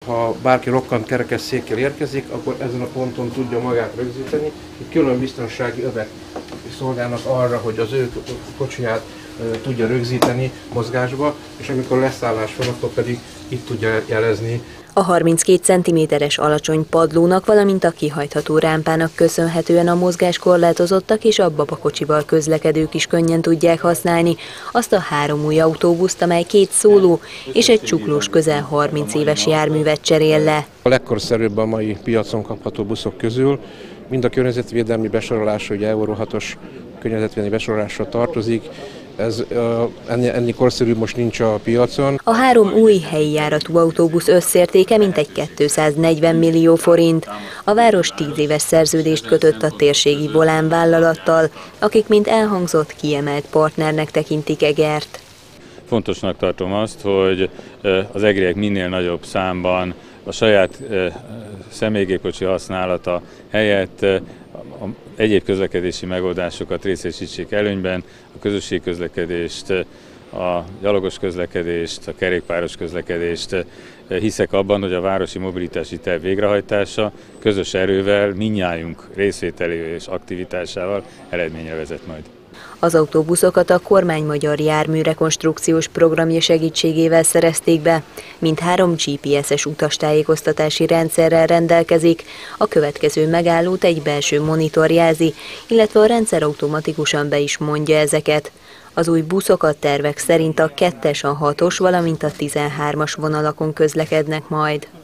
ha bárki rokkant kerekesszékkel érkezik, akkor ezen a ponton tudja magát rögzíteni. Külön biztonsági övek szolgálnak arra, hogy az ő kocsiját tudja rögzíteni mozgásba, és amikor leszállás van, akkor pedig itt tudja jelezni. A 32 cm-es alacsony padlónak, valamint a kihajtható rámpának köszönhetően a mozgáskorlátozottak és a babakocsival közlekedők is könnyen tudják használni azt a 3 új autóbuszt, amely 2 szóló és egy csuklós közel 30 éves járművet cserél le. A legkorszerűbb a mai piacon kapható buszok közül, mind a környezetvédelmi besorolásra, ugye Euro 6-os környezetvédelmi besorolásra tartozik. Ennél korszerűbb most nincs a piacon. A 3 új helyi járatú autóbusz összértéke mintegy 240 millió forint. A város 10 éves szerződést kötött a térségi Volán vállalattal, akik, mint elhangzott, kiemelt partnernek tekintik Egert. Fontosnak tartom azt, hogy az egriek minél nagyobb számban a saját személygépkocsi használata helyett egyéb közlekedési megoldásokat részesítsék előnyben, a közösségi közlekedést, a gyalogos közlekedést, a kerékpáros közlekedést. Hiszek abban, hogy a városi mobilitási terv végrehajtása közös erővel, mindnyájunk részvételével és aktivitásával eredményre vezet majd. Az autóbuszokat a kormány magyar járműrekonstrukciós programja segítségével szerezték be, mindhárom GPS-es utastájékoztatási rendszerrel rendelkezik, a következő megállót egy belső monitor jelzi, illetve a rendszer automatikusan be is mondja ezeket. Az új buszok a tervek szerint a 2-es, a 6-os, valamint a 13-as vonalakon közlekednek majd.